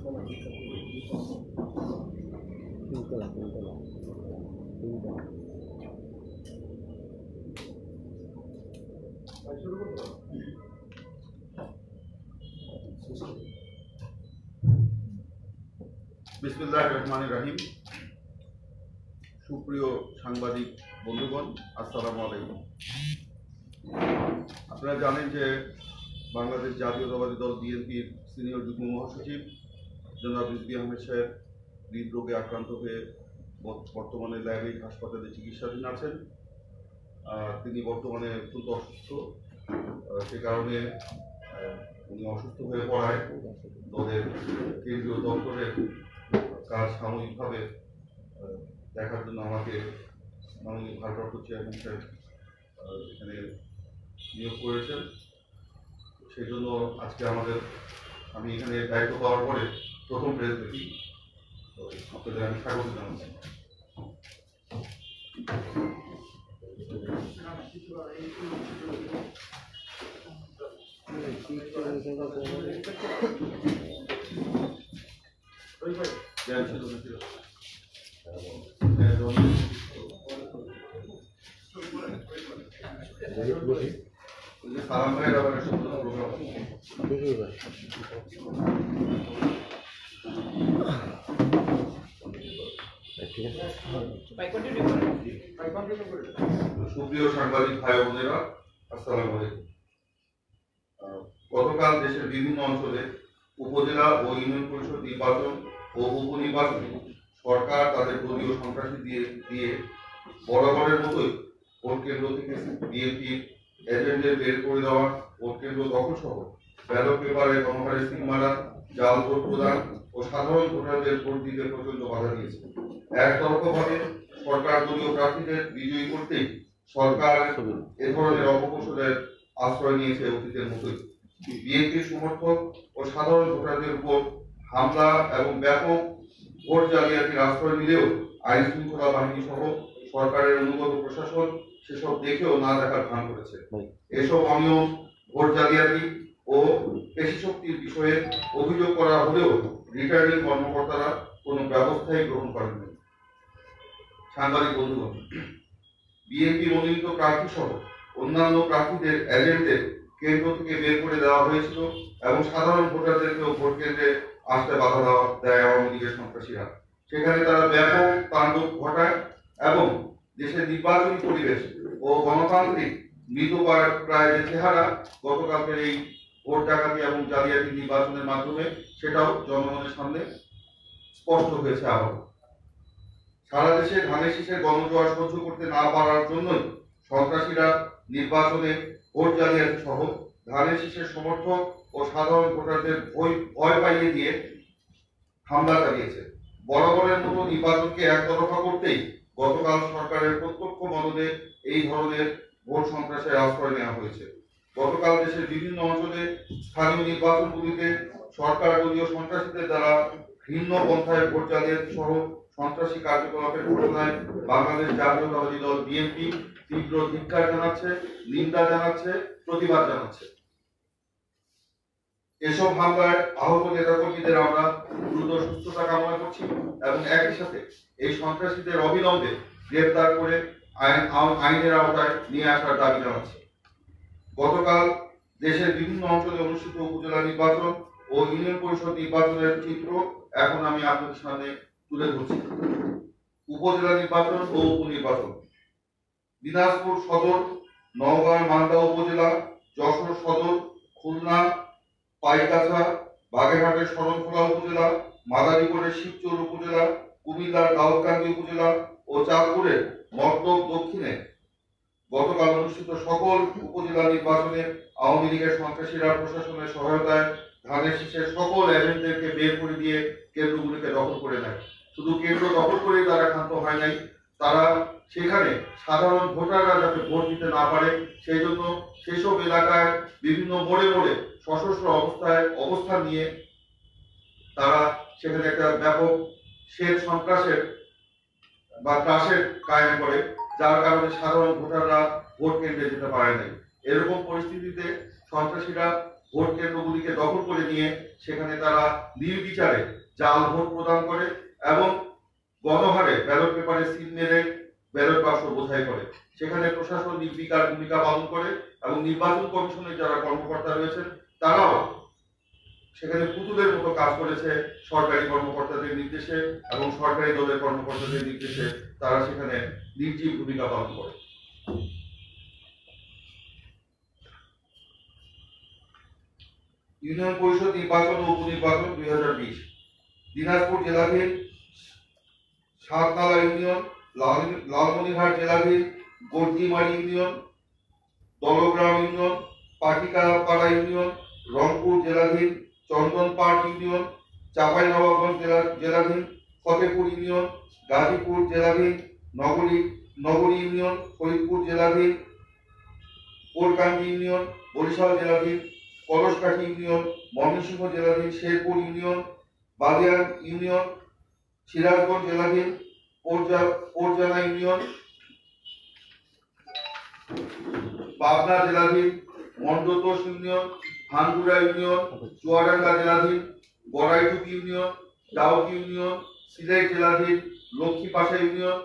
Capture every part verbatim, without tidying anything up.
তিনতলা তিনতলা তিনতলা বিসমিল্লাহির রহমানির রহিম। সুপ্রিয় সাংবাদিক বন্ধুগণ, আসসালামু আলাইকুম। আপনারা জানেন যে বাংলাদেশ জাতীয়তাবাদী দল বিএনপির সিনিয়র যুগ্ম মহাসচিব জনাব রিজভী আহমেদ সাহেব হৃদরোগে আক্রান্ত হয়ে বর্তমানে ল্যাবরিক হাসপাতালে চিকিৎসাধীন আছেন। তিনি বর্তমানে অত্যন্ত অসুস্থ, সে কারণে উনি অসুস্থ হয়ে পড়ায় দলের কেন্দ্রীয় দপ্তরের কাজ সাময়িকভাবে দেখার জন্য আমাকে মাননীয় ভারপ্রাপ্ত চেয়ারম্যান সাহেব এখানে নিয়োগ করেছেন। সেই জন্য আজকে আমাদের আমি এখানে দায়িত্ব পাওয়ার পরে প্রথম প্রেস দেখি, তো আপনাদের আমি স্বাগত জানাচ্ছি। সালাম ভাইয়ের আবার প্রোগ্রাম সুপ্রিয় সাংবাদিক ভাই বোনেরা, আসসালামু আলাইকুম। গতকাল দেশের বিভিন্ন অঞ্চলে উপজেলা ও ইউনিয়ন পরিষদ নির্বাচন ও উপনির্বাচনে সরকার তাদের দলীয় সন্ত্রাসী দিয়ে দিয়ে বরাবরের মতোই ভোট কেন্দ্র থেকে বিএনপির এজেন্টদের বের করে দেওয়া, ভোট কেন্দ্র দখল সহ ব্যালট পেপারে গণহারে সিল মারা, জাল ভোট প্রদান ও সাধারণ ভোটারদের ভোট দিতে প্রচন্ড বাধা দিয়েছে। একতরফাভাবে সরকার দলীয় প্রার্থীদের বিজয়ী করতেই সরকার এ ধরনের অপকৌশলের আশ্রয় নিয়েছে অতীতের মতোই। বিএনপির সমর্থক ও সাধারণ ভোটারদের উপর হামলা এবং ব্যাপক ভোট জালিয়াতির আশ্রয় নিলেও আইন শৃঙ্খলা বাহিনী সহ সরকারের অনুগত প্রশাসন সেসব দেখেও না দেখার ভান করেছে। এসব অনিয়ম, ভোট জালিয়াতি ও পেশি শক্তির বিষয়ে অভিযোগ করা হলেও রিটার্নিং কর্মকর্তারা কোনো ব্যবস্থাই গ্রহণ করেননি। সাংবাদিক বন্ধুগণ, বিএনপি মনোনীত প্রার্থী সহ অন্যান্য প্রার্থীদের এজেন্টদের কেন্দ্র থেকে বের করে দেওয়া হয়েছিল এবং সাধারণ ভোটারদেরকেও ভোট কেন্দ্রে আসতে বাধা দেওয়া দেয় আওয়ামী লীগের সন্ত্রাসীরা। সেখানে তারা ব্যাপক তাণ্ডব ঘটায় এবং দেশের নির্বাচনী পরিবেশ ও গণতান্ত্রিক মৃতপ্রায় যে চেহারা গতকালকের এই ভোট ডাকাতি এবং জালিয়াতি নির্বাচনের মাধ্যমে সেটাও জনগণের সামনে স্পষ্ট হয়েছে। আবার সারা দেশে ধানের শীষের গণজোয়ার সহ্য করতে না পারার জন্যই সন্ত্রাসীরা নির্বাচনে ভোট জালিয়াতি সহ ধানের শীষের সমর্থক ও সাধারণ ভোটারদের ভয় ভয় পাইয়ে দিয়ে হামলা চালিয়েছে। বরাবরের মতো নির্বাচনকে একতরফা করতেই গতকাল সরকারের প্রত্যক্ষ মদদে এই ধরনের ভোট সন্ত্রাসের আশ্রয় নেওয়া হয়েছে। গতকাল দেশের বিভিন্ন অঞ্চলে স্থানীয় নির্বাচনগুলিতে সরকার দলীয় সন্ত্রাসীদের দ্বারা ভিন্ন পন্থায় ভোট জালিয়াতি সহ সন্ত্রাসী কার্যকলাপের ঘটনায় বাংলাদেশ জাতীয়তাবাদী দল বিএনপি তীব্র ধিক্কার জানাচ্ছে, নিন্দা জানাচ্ছে, প্রতিবাদ জানাচ্ছে। এসব হামলায় আহত নেতাকর্মীদের আমরা দ্রুত সুস্থতা কামনা করছি এবং একই সাথে এই সন্ত্রাসীদের অবিলম্বে গ্রেফতার করে আইন আইনের আওতায় নিয়ে আসার দাবি জানাচ্ছি। গতকাল দেশের বিভিন্ন অঞ্চলে অনুষ্ঠিত উপজেলা নির্বাচন ও ইউনিয়ন পরিষদ নির্বাচনের চিত্র এখন আমি আপনাদের সামনে তুলে ধরছি। উপজেলা নির্বাচন ও উপনির্বাচন। দিনাজপুর সদর, নওগাঁ মান্দা উপজেলা, যশোর সদর, খুলনা, পাইকাছা, বাগেরহাটের শরণখোলা উপজেলা, মাদারীপুরের শিবচর উপজেলা, কুমিল্লার দাউদকান্দি উপজেলা ও চাঁদপুরের মর্তব দক্ষিণে গতকাল অনুষ্ঠিত সকল উপজেলা নির্বাচনে আওয়ামী লীগের সন্ত্রাসীরা প্রশাসনের সহায়তায় ধানের শীষের সকল এজেন্টদেরকে বের করে দিয়ে কেন্দ্রগুলিকে দখল করে নেয়। শুধু কেন্দ্র দখল করেই তারা ক্ষান্ত হয় নাই, তারা সেখানে সাধারণ ভোটাররা যাতে ভোট দিতে না পারে সেই জন্য সেসব এলাকায় বিভিন্ন মোড়ে মোড়ে সশস্ত্র অবস্থায় অবস্থান নিয়ে তারা সেখানে একটা ব্যাপক সেচ সন্ত্রাসের বা ত্রাসের কায়েম করে, যার কারণে সাধারণ ভোটাররা ভোট কেন্দ্রে যেতে পারে নাই। এরকম পরিস্থিতিতে সন্ত্রাসীরা ভোট কেন্দ্রগুলিকে দখল করে নিয়ে সেখানে তারা নির্বিচারে জাল ভোট প্রদান করে এবং গণহারে ব্যালট পেপারে সিল মেরে ব্যালট বাক্স বোঝাই করে। সেখানে প্রশাসন নির্বিকার ভূমিকা পালন করে এবং নির্বাচন কমিশনের যারা কর্মকর্তা রয়েছেন তারাও সেখানে পুতুলের মতো কাজ করেছে সরকারি কর্মকর্তাদের নির্দেশে এবং সরকারি দলের কর্মকর্তাদের নির্দেশে তারা সেখানে নির্জীব ভূমিকা পালন করে। ইউনিয়ন পরিষদ নির্বাচন ও উপনির্বাচন দুই হাজার বিশ দিনাজপুর জেলাধীন সাতনালা ইউনিয়ন, লালমনিরহাট জেলাধীন Gorjimari union, Dalgram union, Patikapara union, Rangpur জেলাধীন চন্দনপাট ইউনিয়ন, চাঁপাইনবাবগঞ্জ জেলাধীন ফতেপুর ইউনিয়ন, গাজীপুর জেলাধীন নগরী নগরী ইউনিয়ন, ফরিদপুর জেলাধীন কোরকান্দি ইউনিয়ন, বরিশাল জেলাধীন কলসকাঠি ইউনিয়ন, ময়মনসিংহ জেলাধীন শেরপুর ইউনিয়ন, বালিয়ান ইউনিয়ন, সিরাজগঞ্জ জেলাধীন পোরজানা ইউনিয়ন, পাবনা জেলাধীন মন্ডতোষ ইউনিয়ন, ভাঙ্গুড়া ইউনিয়ন, চুয়াডাঙ্গা জেলাধীন বড়াইটুকি ইউনিয়ন, ডাউক ইউনিয়ন, সিলেট জেলাধীন লক্ষ্মীপাশা ইউনিয়ন,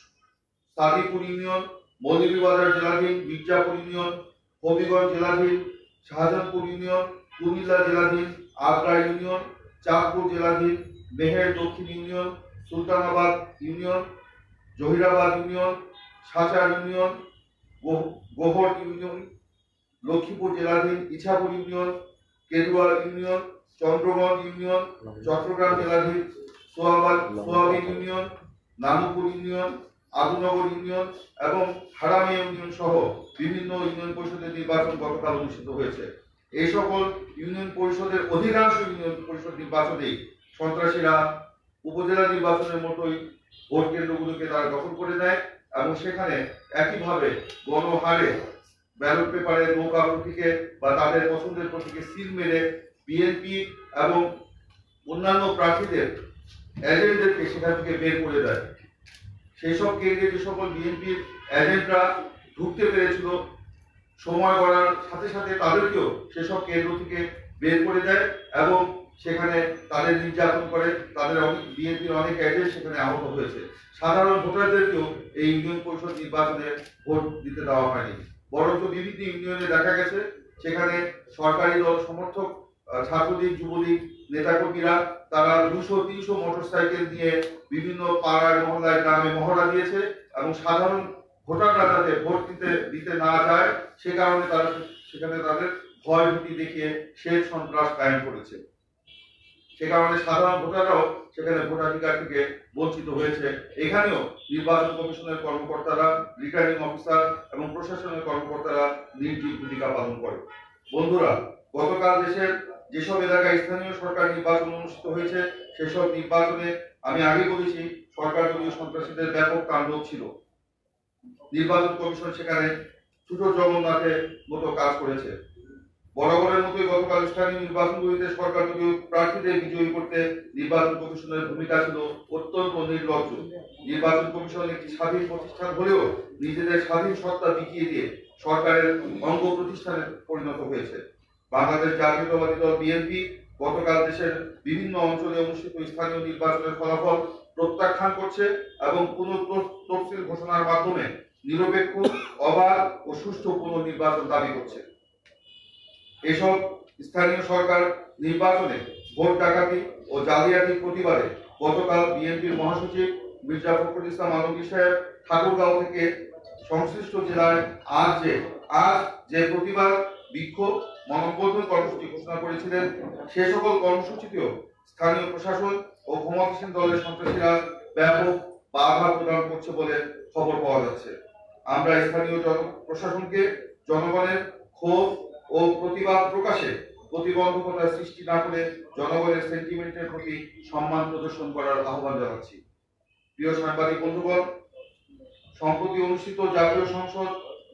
সাদিপুর ইউনিয়ন, মৌলভীবাজার জেলাধীন মির্জাপুর ইউনিয়ন, হবিগঞ্জ জেলাধীন শাহজাহানপুর ইউনিয়ন, কুমিল্লা জেলাধীন আগ্রা ইউনিয়ন, চাঁদপুর জেলাধীন Meher Dakshin union, Sultanabad union, Zahirabad union, Sachar union, Gohar union, Lakshmipur জেলাধীন Ichhapur union, Keruwal union, Chandraganj union, Chattogram জেলাধীন Suabil union, Nanupur union, Adunagar union এবং হারামিয়া ইউনিয়ন সহ বিভিন্ন ইউনিয়ন পরিষদের নির্বাচন গতকাল অনুষ্ঠিত হয়েছে। এই সকল ইউনিয়ন পরিষদের অধিকাংশ ইউনিয়ন পরিষদ নির্বাচনেই সন্ত্রাসীরা উপজেলা নির্বাচনের মতোই ভোট কেন্দ্রগুলোকে তারা দখল করে নেয় এবং সেখানে একইভাবে গণহারে ব্যালট পেপারে নৌকা প্রতীকে বা তাদের পছন্দের প্রতীকে সিল মেরে বিএনপি এবং অন্যান্য প্রার্থীদের এজেন্টদেরকে সেখান থেকে বের করে দেয়। সেই সব কেন্দ্রে যে সকল বিএনপির এজেন্টরা ঢুকতে পেরেছিল সময় গড়ার সাথে সাথে তাদেরকেও সেসব কেন্দ্র থেকে বের করে দেয় এবং সেখানে তাদের নির্যাতন করে। তাদের অনেক বিএনপির অনেক এজেন্ট সেখানে আহত হয়েছে। সাধারণ ভোটারদেরকেও এই ইউনিয়ন পরিষদ নির্বাচনে ভোট দিতে দেওয়া হয়নি, বরঞ্চ বিভিন্ন ইউনিয়নে দেখা গেছে সেখানে সরকারি দল সমর্থক ছাত্রলীগ যুবলীগ নেতাকর্মীরা তারা দুশো তিনশো মোটরসাইকেল দিয়ে বিভিন্ন পাড়ায় মহল্লায় গ্রামে মহড়া দিয়েছে এবং সাধারণ ভোটাররা যাতে ভোট দিতে দিতে না যায় সে কারণে তারা সেখানে তাদের ভয় ভীতি দেখিয়ে শেষ সন্ত্রাস কায়েম করেছে। সে কারণে সাধারণ ভোটাররাও সেখানে ভোটাধিকার থেকে বঞ্চিত হয়েছে। এখানেও নির্বাচন কমিশনের কর্মকর্তারা, রিটার্নিং অফিসার এবং প্রশাসনের কর্মকর্তারা নির্জীব ভূমিকা পালন করে। বন্ধুরা, গতকাল দেশের যেসব এলাকায় স্থানীয় সরকার নির্বাচন অনুষ্ঠিত হয়েছে সেসব নির্বাচনে আমি আগে বলেছি সরকার দলীয় সন্ত্রাসীদের ব্যাপক তাণ্ডব ছিল। নির্বাচন কমিশন সেখানে ছোট জগন্নাথের মতো কাজ করেছে। বরাবরের মতোই গতকাল স্থানীয় নির্বাচনগুলিতে সরকার দলীয় প্রার্থীদের বিজয়ী করতে নির্বাচন কমিশনের ভূমিকা ছিল অত্যন্ত নির্লজ্জ। নির্বাচন কমিশন একটি স্বাধীন প্রতিষ্ঠান হলেও নিজেদের স্বাধীন সত্তা বিকিয়ে দিয়ে সরকারের অঙ্গ প্রতিষ্ঠানে পরিণত হয়েছে। বাংলাদেশ জাতীয়তাবাদী দল বিএনপি গতকাল দেশের বিভিন্ন অঞ্চলে অনুষ্ঠিত স্থানীয় নির্বাচনের ফলাফল প্রত্যাখ্যান করছে এবং পুনঃ তফসিল ঘোষণার মাধ্যমে নিরপেক্ষ, অবাধ ও সুষ্ঠু পুনর্নির্বাচন দাবি করছে। এসব স্থানীয় সরকার নির্বাচনে ভোট ডাকাতি ও জালিয়াতির প্রতিবাদে গতকাল বিএনপির মহাসচিব মির্জা ফখরুল ইসলাম আলমগীর সাহেব ঠাকুরগাঁও থেকে সংশ্লিষ্ট জেলায় আজ যে আজ যে প্রতিবাদ বিক্ষোভ মানববন্ধন কর্মসূচি ঘোষণা করেছিলেন সে সকল কর্মসূচিতেও স্থানীয় প্রশাসন ও ক্ষমতাসীন দলের সন্ত্রাসীরা ব্যাপক বাধা প্রদান করছে বলে খবর পাওয়া যাচ্ছে। আমরা স্থানীয় প্রশাসনকে জনগণের ক্ষোভ ও প্রতিবাদ প্রকাশে প্রতিবন্ধকতা সৃষ্টি না করে জনগণের সেন্টিমেন্টের প্রতি সম্মান প্রদর্শন করার আহ্বান জানাচ্ছি। প্রিয় সাংবাদিক বন্ধুগণ, সম্প্রতি অনুষ্ঠিত জাতীয় সংসদ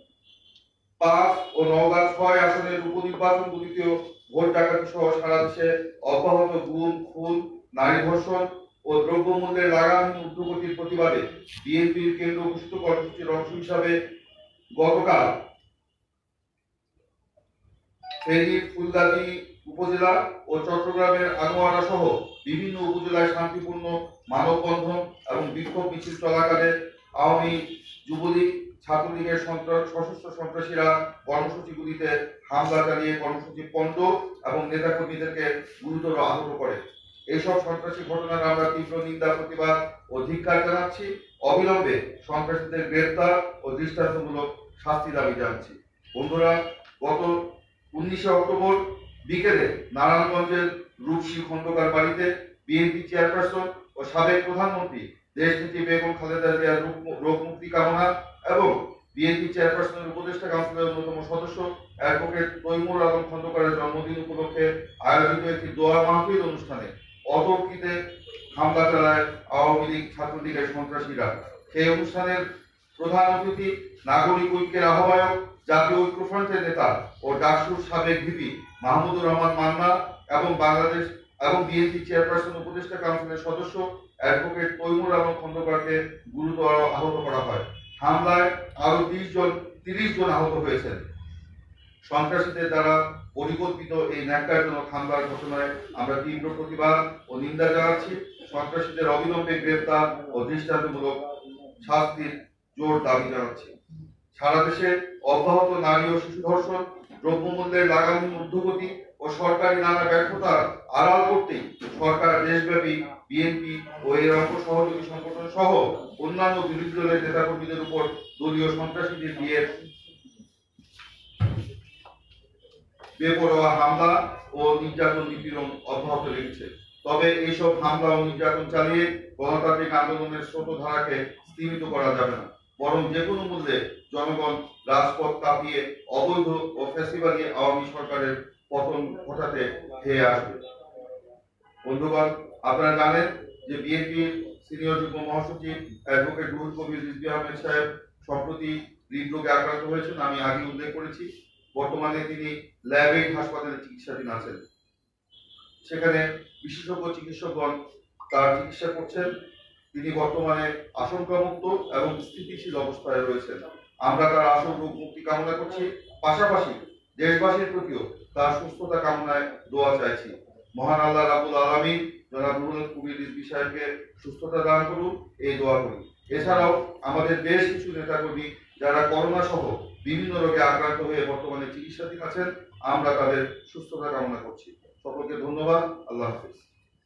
পাঁচ ও নওগাঁ ছয় আসনের উপনির্বাচনগুলিতেও ভোট ডাকাতি সহ সারা দেশে অব্যাহত গুম, খুন, নারী ধর্ষণ ও দ্রব্যমূল্যের লাগামহীন ঊর্ধ্বগতির প্রতিবাদে বিএনপির কেন্দ্র ঘোষিত কর্মসূচির অংশ হিসাবে গতকাল ফেনী, ফুলগাজী উপজেলা ও চট্টগ্রামের আনোয়ারা সহ বিভিন্ন উপজেলায় শান্তিপূর্ণ মানববন্ধন এবং বিক্ষোভ মিছিল চলাকালে আওয়ামী যুবলীগ ছাত্রলীগের সন্ত্রাস সশস্ত্র সন্ত্রাসীরা কর্মসূচিগুলিতে হামলা চালিয়ে কর্মসূচি পণ্ড এবং নেতাকর্মীদেরকে গুরুতর আহত করে। এইসব সন্ত্রাসী ঘটনার আমরা তীব্র নিন্দা, প্রতিবাদ ও ধিক্কার জানাচ্ছি। অবিলম্বে সন্ত্রাসীদের গ্রেপ্তার ও দৃষ্টান্তমূলক শাস্তি দাবি জানাচ্ছি। বন্ধুরা, গত উনিশে অক্টোবর বিকেলে নারায়ণগঞ্জের রূপসী খন্দকার বাড়িতে বিএনপি চেয়ারপারসন ও সাবেক প্রধানমন্ত্রী দেশনেত্রী বেগম খালেদা জিয়ার রোগ মুক্তি কামনা এবং বিএনপি চেয়ারপারসনের উপদেষ্টা কাউন্সিলের অন্যতম সদস্য অ্যাডভোকেট তৈমুর আলম খন্দকারের জন্মদিন উপলক্ষে আয়োজিত একটি দোয়া মাহফিল অনুষ্ঠানে অতর্কিতে হামলা চালায় আওয়ামী লীগ ছাত্রলীগের সন্ত্রাসীরা। সেই অনুষ্ঠানের প্রধান অতিথি নাগরিক ঐক্যের আহ্বায়ক, জাতীয় ঐক্যফ্রন্টের নেতা ও ডাকসুর সাবেক ভিপি মাহমুদুর রহমান মান্না এবং বাংলাদেশ এবং বিএনপি চেয়ারপারসন উপদেষ্টা কাউন্সিলের সদস্য অ্যাডভোকেট তৈমুর আলম খন্দকারকে গুরুতর আহত করা হয়। হামলায় আরো তিরিশ জন তিরিশ জন আহত হয়েছেন। সন্ত্রাসীদের দ্বারা পরিকল্পিত এই ন্যাক্কারজনক হামলার ঘটনায় আমরা তীব্র প্রতিবাদ ও নিন্দা জানাচ্ছি। সন্ত্রাসীদের অবিলম্বে গ্রেফতার ও দৃষ্টান্তমূলক শাস্তির জোর দাবি জানাচ্ছি। সারা দেশে অব্যাহত নারী ও শিশু ধর্ষণ, দ্রব্যমূল্যের লাগামহীন ঊর্ধ্বগতি ও সরকারি নানা ব্যর্থতার আড়াল করতেই সরকার দেশব্যাপী বিএনপি ও এর অঙ্গ সহযোগী সংগঠন সহ অন্যান্য বিরোধী দলের নেতাকর্মীদের উপর দলীয় সন্ত্রাসীদের দিয়ে বেপরোয়া হামলা ও নির্যাতন নিপীড়ন অব্যাহত রেখেছে। তবে এইসব হামলা ও নির্যাতন চালিয়ে গণতান্ত্রিক আন্দোলনের স্রোতধারাকে স্তীমিত করা যাবে না, বরং যে কোনো মূল্যে জনগণ রাজপথ কাঁপিয়ে অবৈধ ও ফ্যাসিবাদী আওয়ামী সরকারের পতন ঘটাতে ধেয়ে আসবে। বন্ধুগণ, আপনারা জানেন যে বিএনপির সিনিয়র যুগ্ম মহাসচিব অ্যাডভোকেট রুহুল কবির রিজভী আহমেদ সাহেব সম্প্রতি হৃদরোগে আক্রান্ত হয়েছেন। আমি আগে উল্লেখ করেছি, বর্তমানে তিনি ল্যাবেড হাসপাতালে চিকিৎসাধীন আছেন। সেখানে বিশেষজ্ঞ চিকিৎসকগণ তার চিকিৎসা করছেন। তিনি বর্তমানে আশঙ্কামুক্ত এবং স্থিতিশীল অবস্থায় রয়েছেন। আমরা তার আশু রোগ মুক্তি কামনা করছি, পাশাপাশি দেশবাসীর প্রতিও তার সুস্থতা কামনায় দোয়া চাইছি। মহান আল্লাহ রাব্বুল আলামিন জনাব রুহুল কবির রিজভী সাহেবকে সুস্থতা দান করুন, এই দোয়া করি। এছাড়াও আমাদের বেশ কিছু নেতাকর্মী যারা করোনা সহ বিভিন্ন রোগে আক্রান্ত হয়ে বর্তমানে চিকিৎসাধীন আছেন, আমরা তাদের সুস্থতা কামনা করছি। সকলকে ধন্যবাদ। আল্লাহ হাফেজ।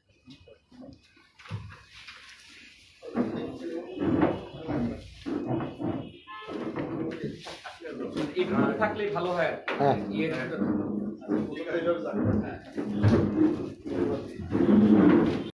এইভাবে থাকলেই ভালো হয়। হ্যাঁ।